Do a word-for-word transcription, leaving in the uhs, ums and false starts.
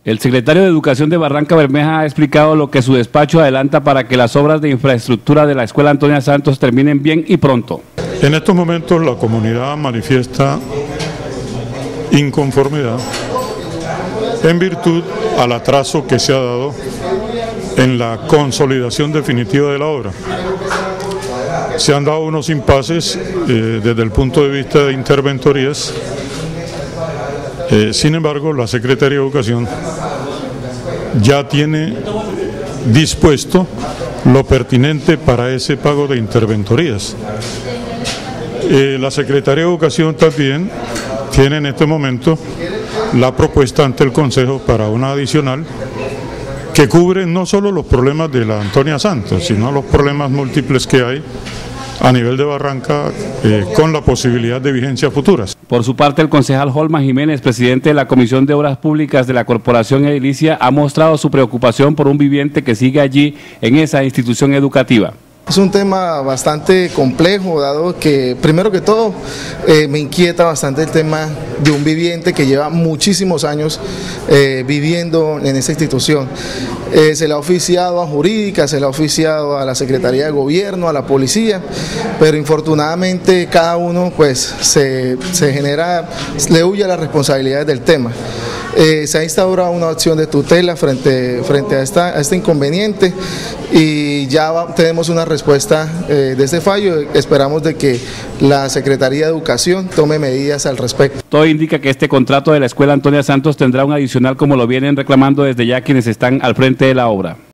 El secretario de Educación de Barranca Bermeja ha explicado lo que su despacho adelanta para que las obras de infraestructura de la Escuela Antonia Santos terminen bien y pronto. En estos momentos la comunidad manifiesta inconformidad en virtud al atraso que se ha dado en la consolidación definitiva de la obra. Se han dado unos impases eh, desde el punto de vista de interventorías. Eh, sin embargo, la Secretaría de Educación ya tiene dispuesto lo pertinente para ese pago de interventorías. Eh, la Secretaría de Educación también tiene en este momento la propuesta ante el Consejo para una adicional que cubre no solo los problemas de la Antonia Santos, sino los problemas múltiples que hay a nivel de Barranca eh, con la posibilidad de vigencias futuras. Por su parte, el concejal Holman Jiménez, presidente de la Comisión de Obras Públicas de la Corporación Edilicia, ha mostrado su preocupación por un viviente que sigue allí en esa institución educativa. Es un tema bastante complejo, dado que, primero que todo, eh, me inquieta bastante el tema de un viviente que lleva muchísimos años eh, viviendo en esa institución. Eh, se le ha oficiado a jurídica, se le ha oficiado a la Secretaría de Gobierno, a la policía, pero infortunadamente cada uno pues se, se genera, le huye a las responsabilidades del tema. Eh, se ha instaurado una acción de tutela frente, frente a, esta, a este inconveniente y ya va, tenemos una respuesta eh, de este fallo. Esperamos de que la Secretaría de Educación tome medidas al respecto. Todo indica que este contrato de la Escuela Antonia Santos tendrá un adicional, como lo vienen reclamando desde ya quienes están al frente de la obra.